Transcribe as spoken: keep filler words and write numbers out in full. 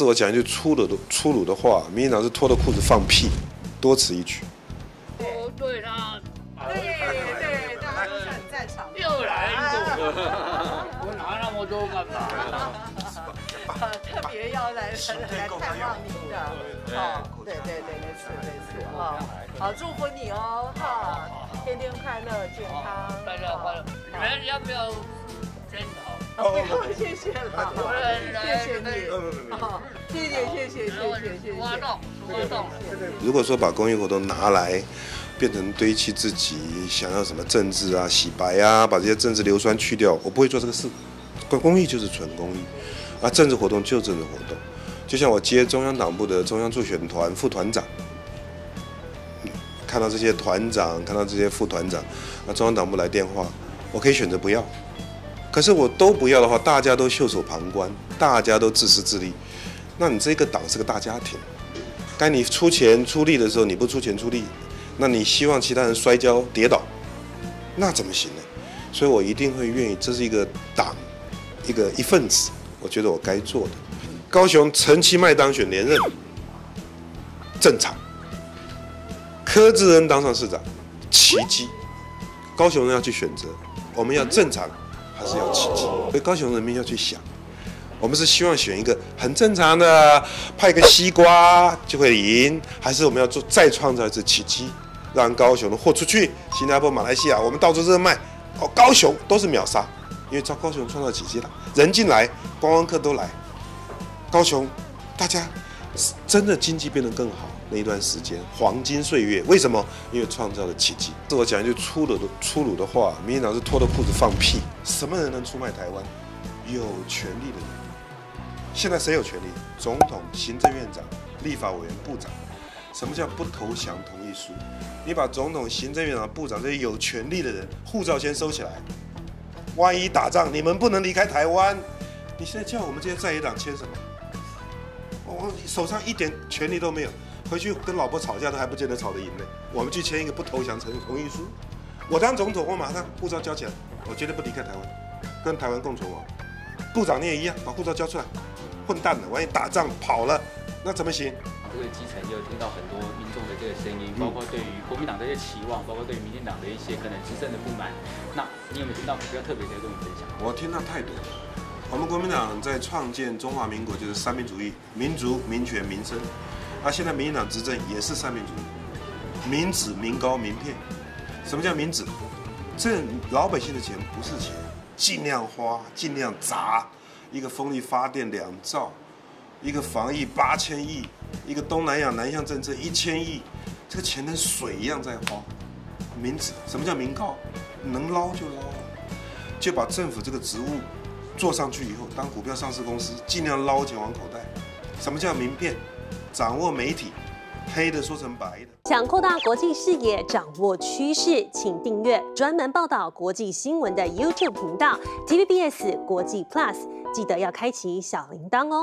自我讲一句粗鲁的粗鲁的话，民进党是脱了裤子放屁，多此一举。 我对他， 对对，大家都是很赞赏。 又来过，我拿那么多干嘛？ 特别要来来来探望您的，哦，对对对，没错没错，哈，好，祝福你哦，哈，天天快乐健康， 大家快乐。你们要不要检讨？ 不用，谢谢了，谢谢你，好，谢谢谢谢谢谢谢谢。 活动活动。 如果说把公益活动拿来变成堆砌自己想要什么政治啊、洗白啊，把这些政治硫酸去掉，我不会做这个事。公益就是纯公益。啊，政治活动就政治活动，就像我接中央党部的中央助选团副团长，看到这些团长，看到这些副团长，啊，中央党部来电话，我可以选择不要。可是我都不要的话，大家都袖手旁观，大家都自私自利，那你这个党是个大家庭，该你出钱出力的时候你不出钱出力，那你希望其他人摔跤跌倒，那怎么行呢？所以我一定会愿意，这是一个党，一个一份子。我觉得我该做的。高雄陈其迈当选连任，正常。柯志恩当上市长，奇迹。高雄人要去选择，我们要正常还是要奇迹？所以高雄人民要去想，我们是希望选一个很正常的，派个西瓜就会赢，还是我们要做再创造一次奇迹，让高雄的货出去，新加坡、马来西亚，我们到处热卖，哦，高雄都是秒杀。因为招高雄创造奇迹了，人进来，观光客都来，高雄，大家真的经济变得更好。那一段时间黄金岁月，为什么？因为创造了奇迹。自我讲一句粗鲁的粗鲁的话，民进党是脱了裤子放屁。什么人能出卖台湾？有权利的人。现在谁有权利？总统、行政院长、立法委员、部长。什么叫不投降同意书？你把总统、行政院长、部长这些有权利的人护照先收起来。万一打仗，你们不能离开台湾。你现在叫我们这些在野党签什么？我手上一点权利都没有，回去跟老婆吵架都还不见得吵得赢呢。我们去签一个不投降同同意书。我当总统，我马上护照交起来，我绝对不离开台湾，跟台湾共存亡。部长你也一样，把护照交出来。混蛋了，万一打仗跑了，那怎么行？ 这个基层也有听到很多民众的这个声音，包括对于国民党的一些期望，包括对于民进党的一些可能执政的不满。那你有没有听到比较特别的跟我们分享？ 我听到太多了。我们国民党在创建中华民国就是三民主义，民族、民权、民生。啊，现在民进党执政也是三民主义，民脂、民膏、民片。什么叫民脂？这老百姓的钱不是钱，尽量花，尽量砸。一个风力发电两兆，一个防疫八千亿。一个东南亚南向政策一千亿，这个钱跟水一样在花。民脂，什么叫民膏？能捞就捞，就把政府这个职务做上去以后，当股票上市公司，尽量捞钱往口袋。什么叫民片？掌握媒体，黑的说成白的。 想扩大国际视野，掌握趋势，请订阅专门报道国际新闻的 YouTube 频道 T V B S 国际 Plus， 记得要开启小铃铛哦。